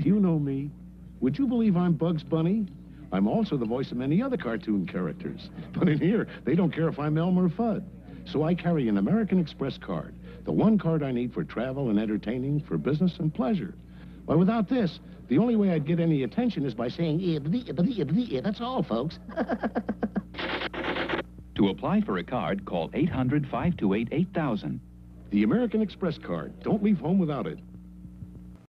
You know me. Would you believe I'm Bugs Bunny? I'm also the voice of many other cartoon characters. But in here, they don't care if I'm Elmer Fudd. So I carry an American Express card, the one card I need for travel and entertaining, for business and pleasure. Why, without this, the only way I'd get any attention is by saying, that's all, folks. To apply for a card, call 800-528-8000. The American Express card. Don't leave home without it.